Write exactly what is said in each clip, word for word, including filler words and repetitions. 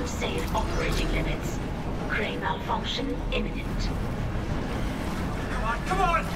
Unsafe operating limits. Crane malfunction imminent. Come on, come on!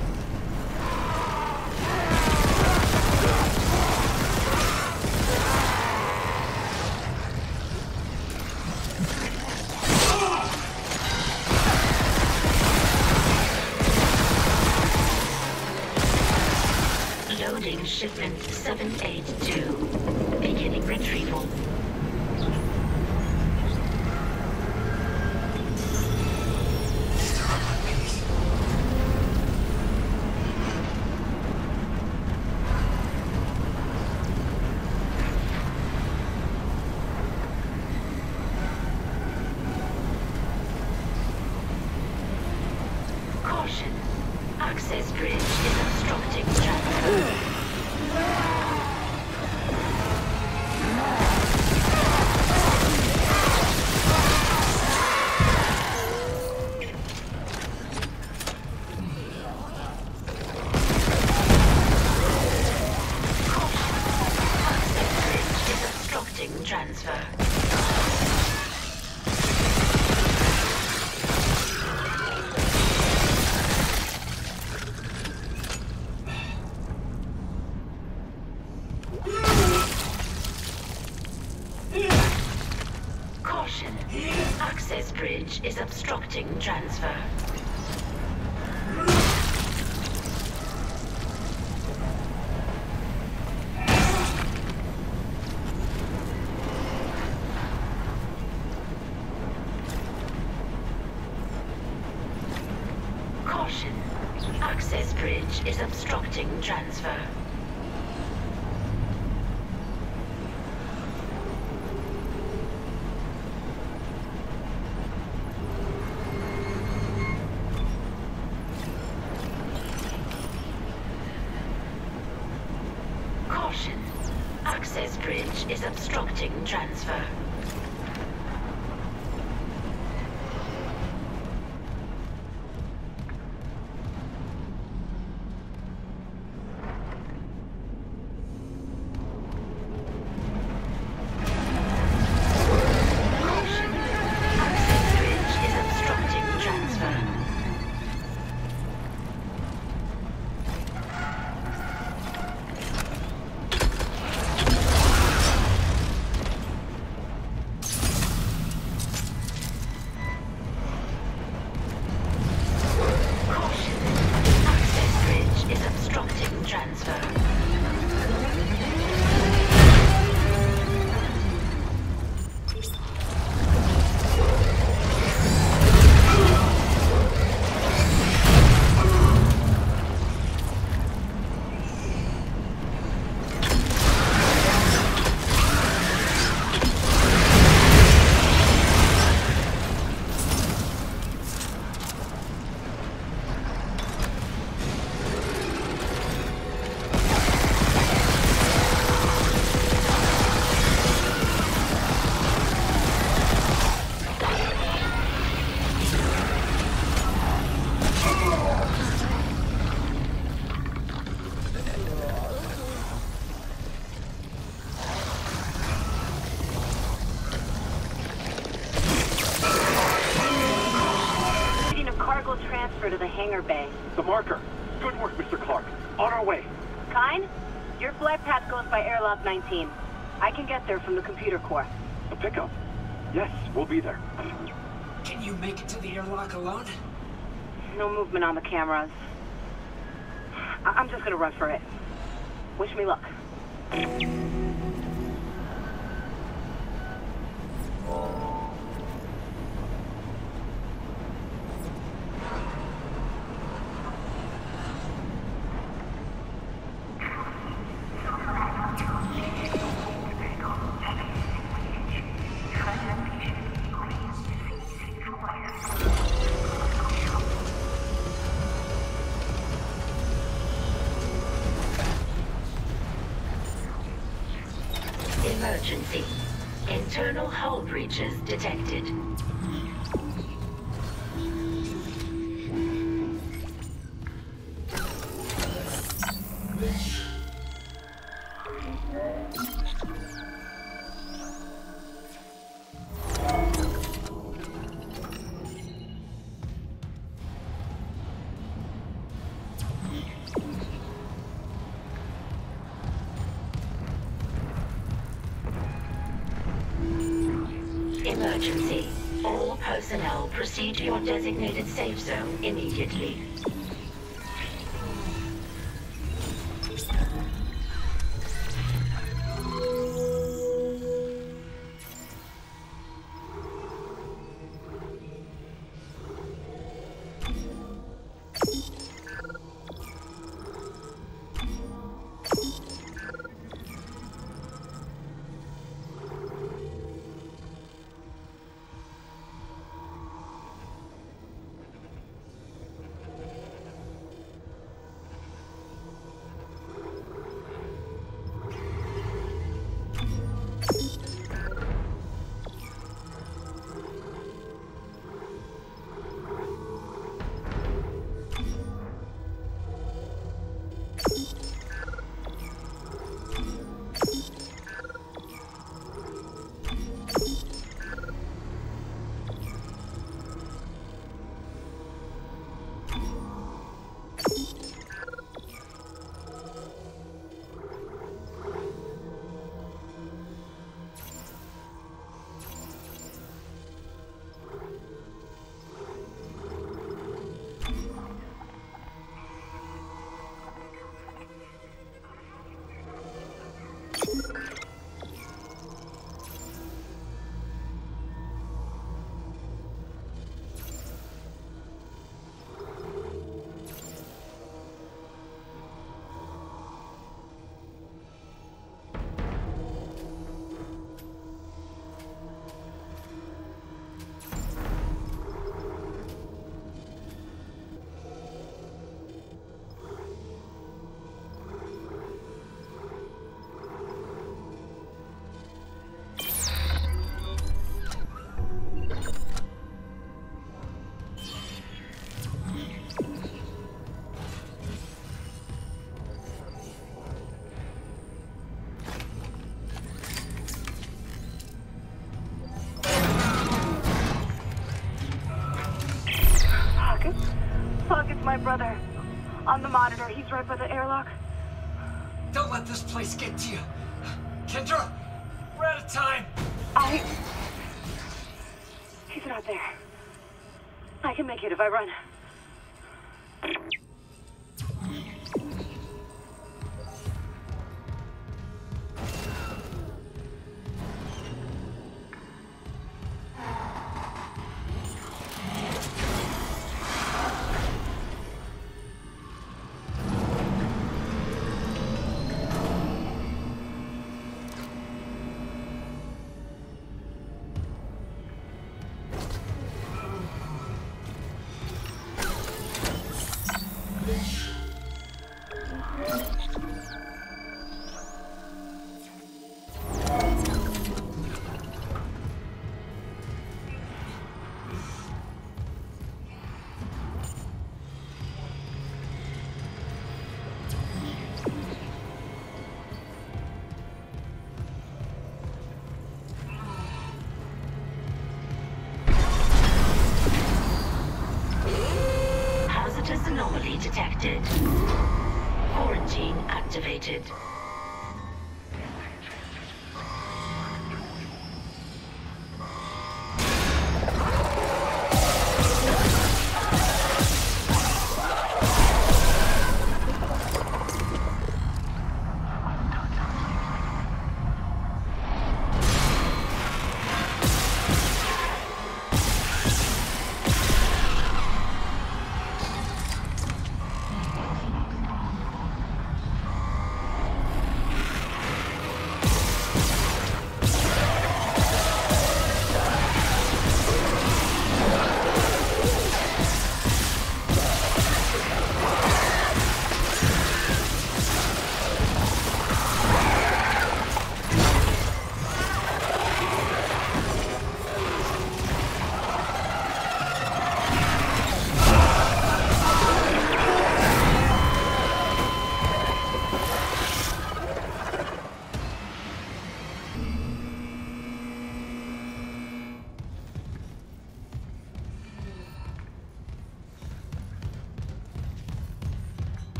Loading shipment seven eight two. Beginning retrieval. Caution. Access bridge is obstructing traffic. Transfer. Caution. Access bridge is obstructing transfer. Caution. Access bridge is obstructing transfer. Caution. Access bridge is obstructing transfer. Transfer to the hangar bay. The marker. Good work, Mister Clarke. On our way. Kine, your flight path goes by airlock nineteen. I can get there from the computer core. A pickup? Yes, we'll be there. Can you make it to the airlock alone? No movement on the cameras. I I'm just gonna run for it. Wish me luck. Emergency. Internal hull breaches detected. Emergency. All personnel proceed to your designated safe zone immediately. My brother. On the monitor, he's right by the airlock. Don't let this place get to you. Kendra, we're out of time. I... He's not there. I can make it if I run. Anomaly detected. Quarantine activated.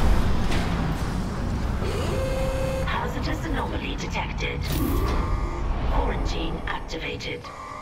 Anomaly detected. Quarantine activated.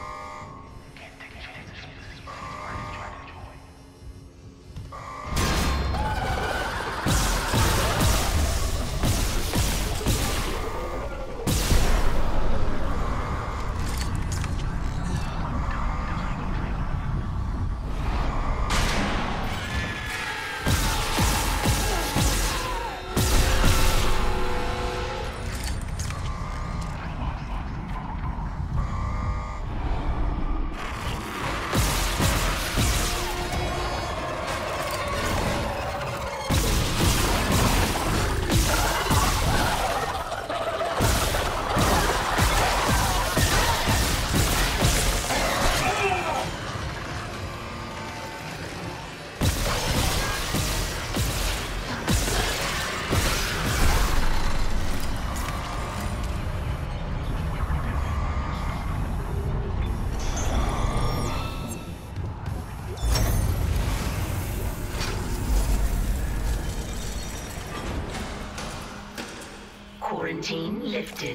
Quarantine lifted.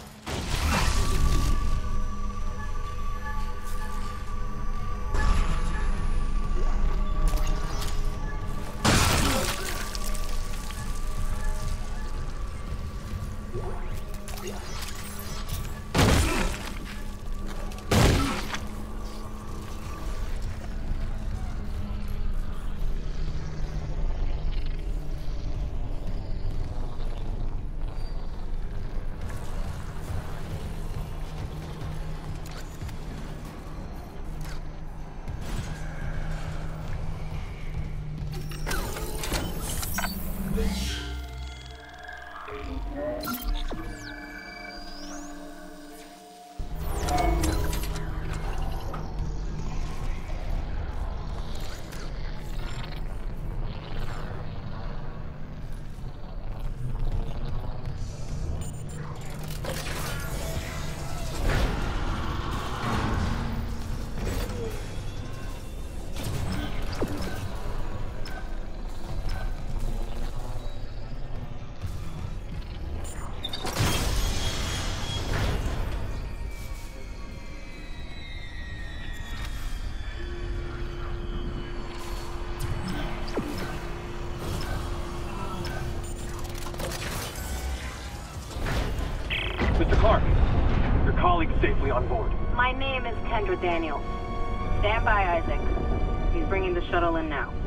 Mister Clarke, your colleague's safely on board. My name is Kendra Daniels. Stand by, Isaac. He's bringing the shuttle in now.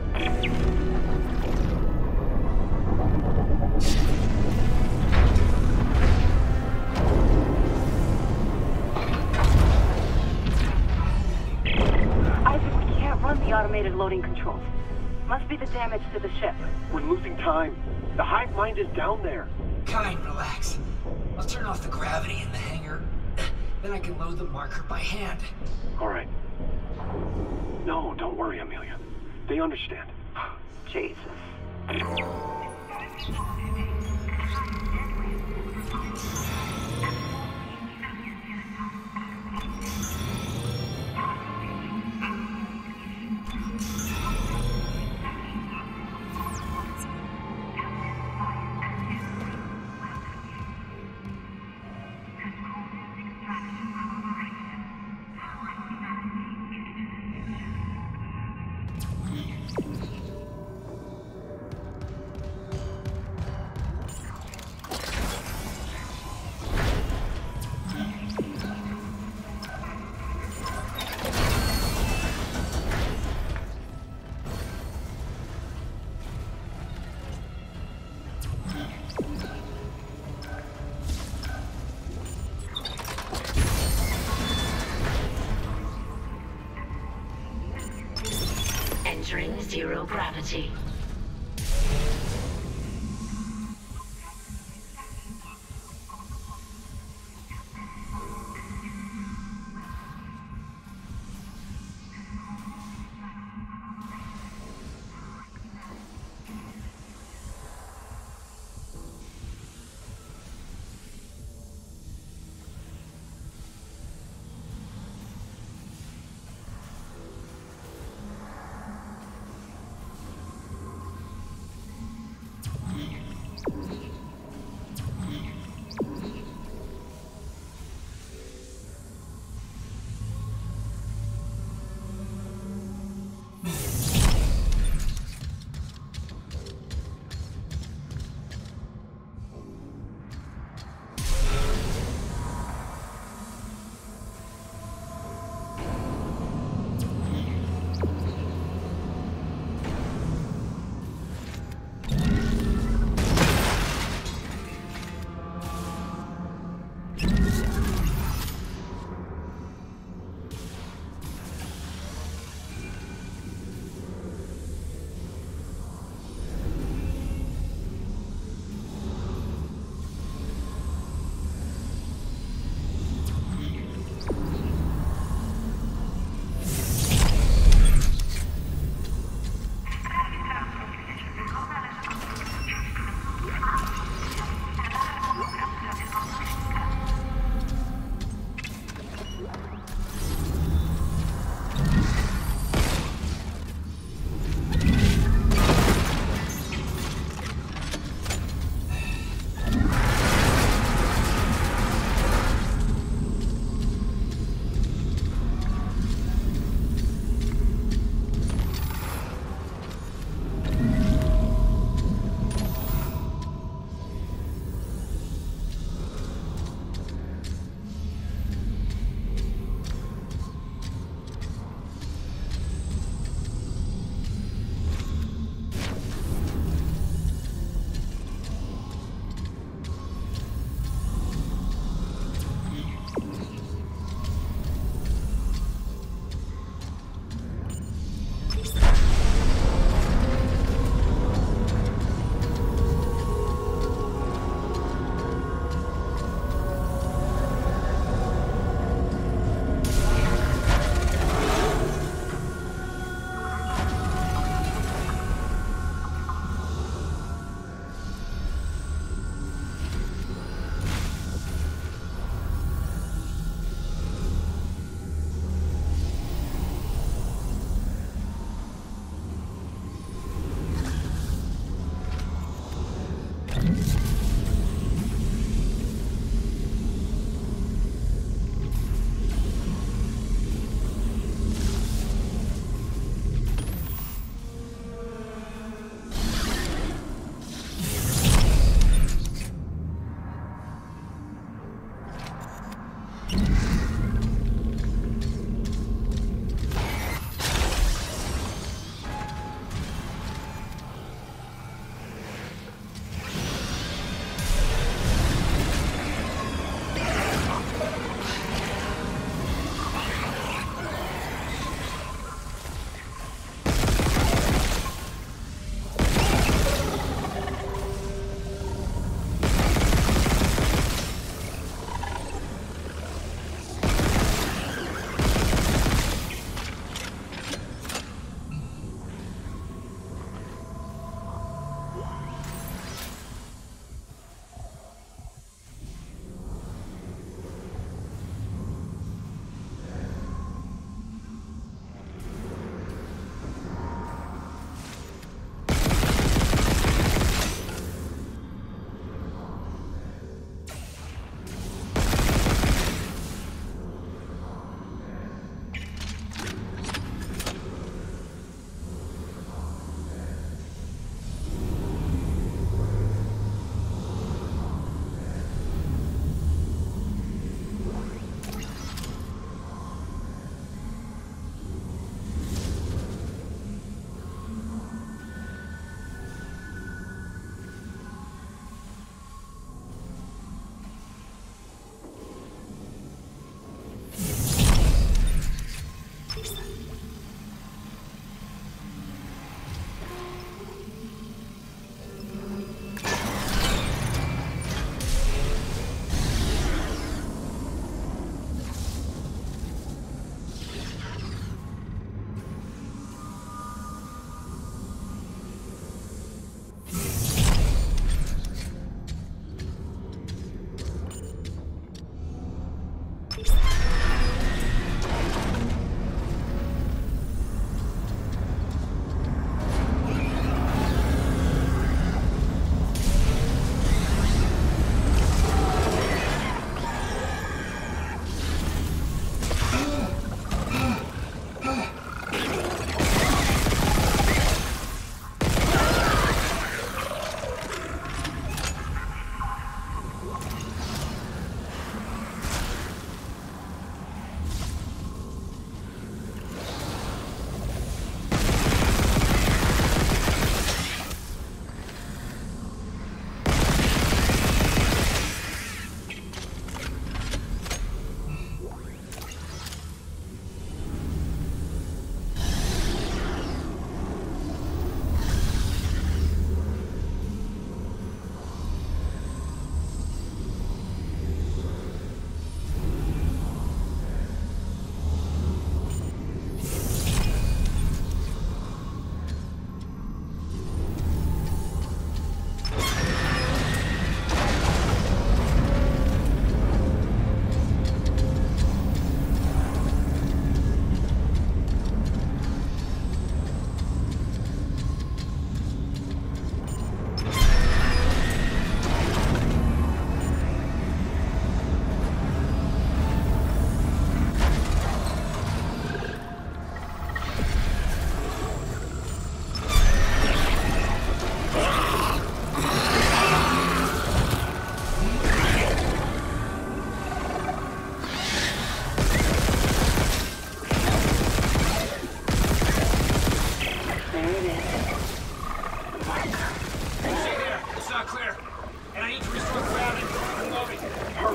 Isaac, we can't run the automated loading controls. Must be the damage to the ship. We're losing time. The hive mind is down there. Kind, relax. I'll turn off the gravity in the hangar. Then I can load the marker by hand. All right. No, don't worry, Amelia. They understand. Jesus. Entering zero gravity.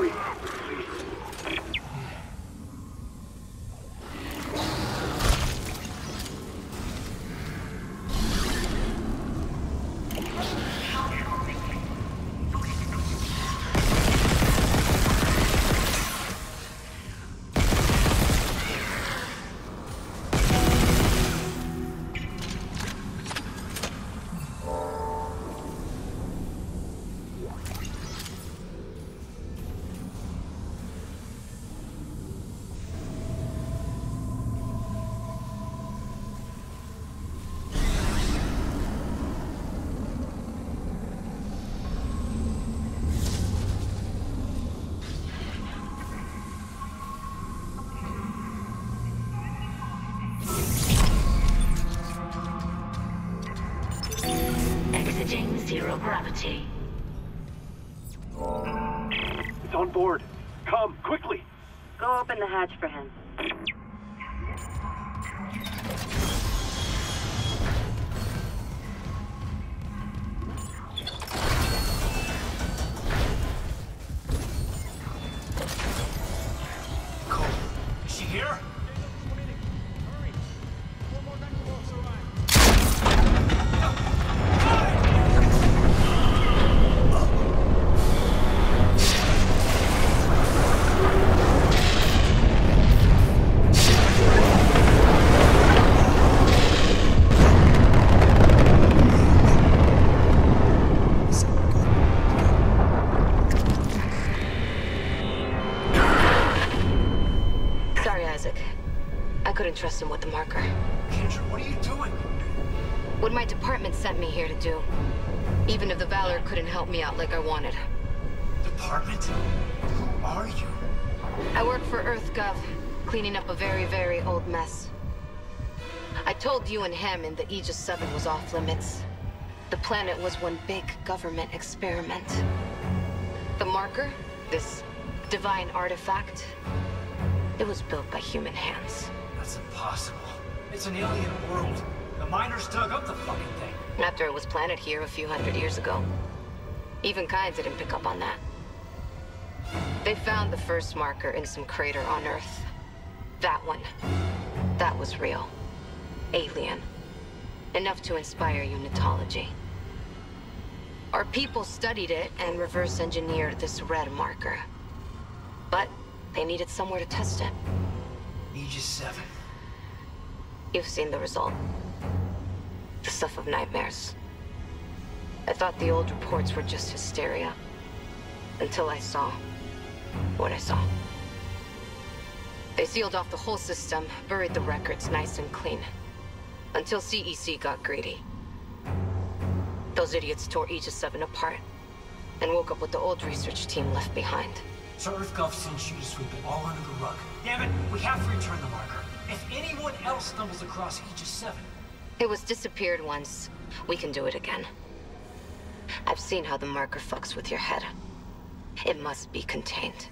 hurry, please. Exiting zero gravity. It's on board. Come, quickly. Go open the hatch for him. Nicole, is she here? I couldn't trust him with the marker. Kendra, what are you doing? What my department sent me here to do. Even if the Valor couldn't help me out like I wanted. Department? Who are you? I work for EarthGov, cleaning up a very, very old mess. I told you and him in the Aegis seven was off limits. The planet was one big government experiment. The marker, this divine artifact, it was built by human hands. That's impossible. It's an alien world. The miners dug up the fucking thing. After it was planted here a few hundred years ago. Even Kind didn't pick up on that. They found the first marker in some crater on Earth. That one. That was real. Alien. Enough to inspire unitology. Our people studied it and reverse engineered this red marker. But they needed somewhere to test it. Aegis seven. You've seen the result. The stuff of nightmares. I thought the old reports were just hysteria. Until I saw what I saw. They sealed off the whole system, buried the records nice and clean. Until C E C got greedy. Those idiots tore Aegis seven apart, and woke up with the old research team left behind. So EarthGov sent you to sweep it all under the rug. Damn it, we have to return the marker. If anyone else stumbles across Aegis seven... It was disappeared once. We can do it again. I've seen how the marker fucks with your head. It must be contained.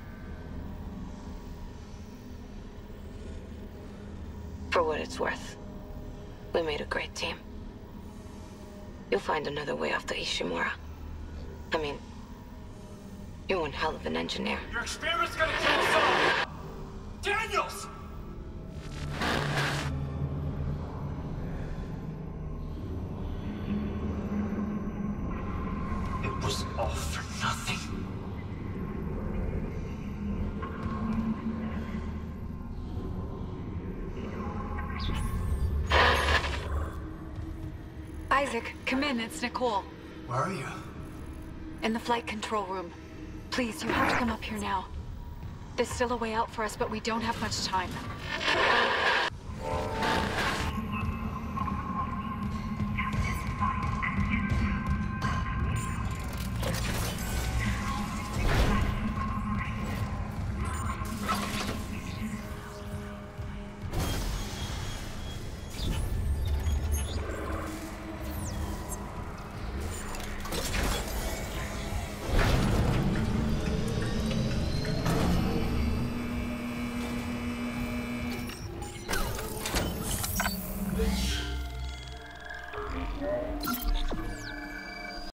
For what it's worth, we made a great team. You'll find another way off the Ishimura. I mean, you're one hell of an engineer. Your experiment's gonna kill us all! Daniels! It was all for nothing. Isaac, come in, it's Nicole. Where are you? In the flight control room. Please, you have to come up here now. There's still a way out for us, but we don't have much time.